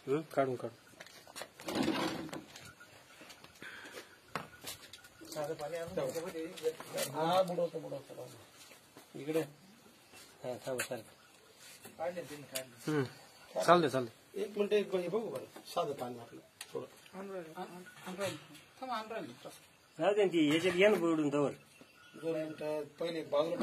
काढून काढून हा बुडवतो बुडवतो इकडे हा थांब चालेल चालते चालते एक मिनिट एक बघू बरं साधं पाणी आपलं थोडं जाऊ दे ती याच्यात ये ना बुडून तवर 2 मिनिटं पहिले एक बाजूला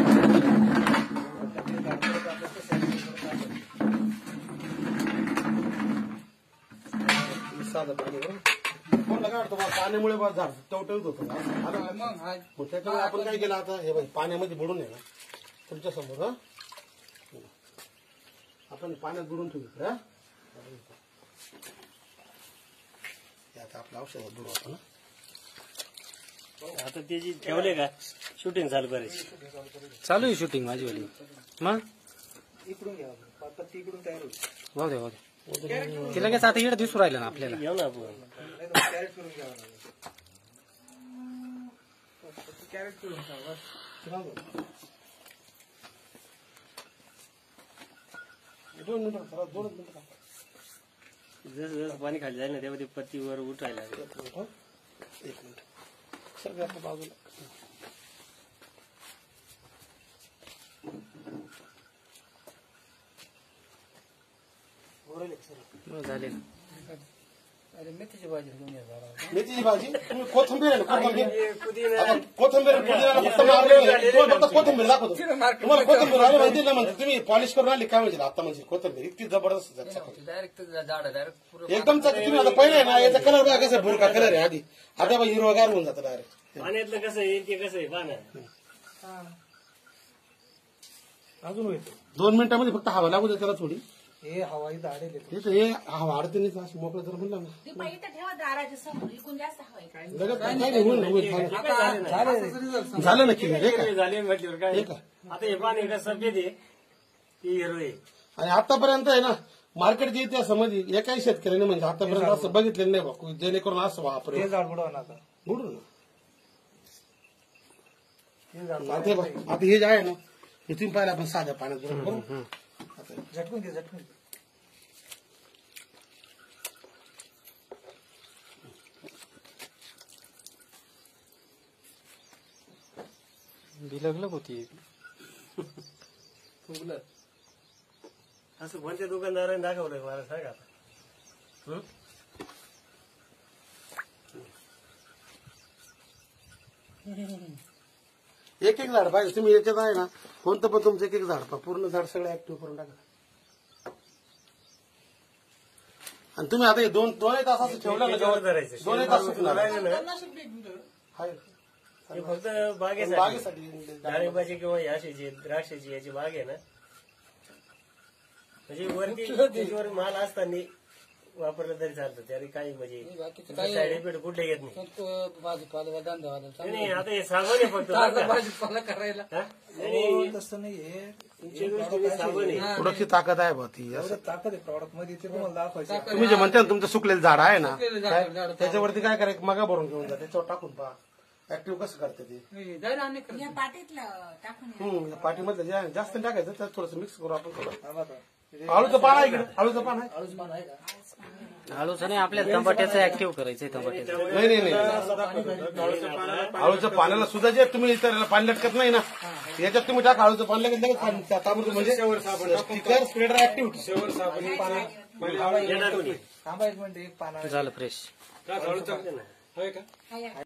साधं पाणी बरं कोण लगा तुम्हाला पाण्यामुळे झाड टवटवीत होतं मग त्याच्यामुळे आपण काय केलं आता हे बघ पाण्यामध्ये बुडून आहे ना तुमच्या समोर हा आपण पाण्यात बुडून ठेवू हा आता आपलं औषध बुडू आपण आता त्याची ठेवले का शूटिंग चालू करायची चालू आहे शूटिंग माझी वाली मग इकडून घ्या पत्ती इकडून तयार होईल वाहू दे ती लगेच आता इकडे दिसू राहिलं ना आपल्याला घेऊ ना आपण कॅरेट करून घ्यावं लागेल कॅरेट करून घ्यावं 2 मिनिटं 2 मिनिटं जसं जसं पाणी खाली जाईल ना तेव्हा ते पत्तीवर उठायला एक मिनिट सगळं आपल्या बाजूला झाले अरे मेथीची भाजी घेऊन या मेथीची भाजी तुम्ही कोथिंबीर आहे ना कोथिंबीर फक्त मारले कोथिंबीर दाखवतो तुम्हाला कोथिंबीर आली माहिती ना म्हणजे तुम्ही पॉलिश करून आली काय म्हणजे आता म्हणजे कोथिंबीर इतकी जबरदस्त डायरेक्ट डायरेक्ट एकदम तुम्ही आता पहिले ना याचा कलर बघा कसं भुरका कलर आहे आधी आता हिरवगार होऊन जातं डायरेक्ट पाण्यातलं कसं आहे ते कसं आहे पाण्यात अजून होईल 2 मिनिटांमध्ये फक्त हवा लागू दे त्याला थोडी हे हवा इथं आडेल हे हवा आडते नाही असं मोकळं जर म्हणलं ना झालं नक्की झाले म्हटल्यावर काय आता हे पाणी का सफेद आहे ती हिरो आहे आणि आतापर्यंत आहे ना मार्केटच्या इतिहासामध्ये एकाही शेतकऱ्याने म्हणजे आतापर्यंत असं बघितलेलं नाही बा जेणेकरून असं वापर बुडून आता हे जे आहे ना हे तुम्ही पाहिलं आपण साध्या पाण्यात बुडून झटकून घे झटकून बिलगलग होती असं कोणत्या दुकानदाराने दाखवलं मला सांगा एक एक झाड पाहिजे तुम्ही याच्यात आहे ना कोणतं पण तुमचं एक एक झाड पहा पूर्ण झाड सगळं ऍक्टिव्ह करून टाका आणि तुम्ही आता हे दोन तास असं ठेवलं ना 2 तास हे फक्त बागेसाठी डाळिंबाची किंवा याशीची द्राक्षाची याची बाग आहे ना म्हणजे वरती त्याच्यावर माल असताना वापरलं तरी चालतं त्याने काही म्हणजे साईड इफेक्ट कुठले येत भाजीपाला नाही आता हे साबण आहे फक्त भाजीपाला करायला तसं नाही साबण आहे थोडीशी ताकद आहे बा ती ताकद आहे प्रॉडक्ट मध्ये ते तुम्हाला दाखवायचं तुम्ही जे म्हणता ना तुमचं सुकलेलं झाड आहे ना त्याच्यावरती काय करायचं मगा भरून घेऊन जा त्याच्यावर टाकून पहा ऍक्टिव्ह कसं करते ते पाठीमधलं जे आहे जास्त टाकायचं त्यात थोडंसं मिक्स करू आपण थोडं आळूचं पान आहे इकडे आळूचं पान आहे आळूचं नाही आपल्या टमाट्याचं ऍक्टिव्ह करायचंय टमाट्याचं नाही आळूच्या पाण्याला सुद्धा जे तुम्ही इतर पाणी लटकत नाही ना याच्यात तुम्ही टाका आळूचं पाणी लगेच ताबडतोब म्हणजे स्टिकर स्प्रेडर ऍक्टिव्ह शेवर साबण थांबा एक मिनिट एक पाना झालं फ्रेश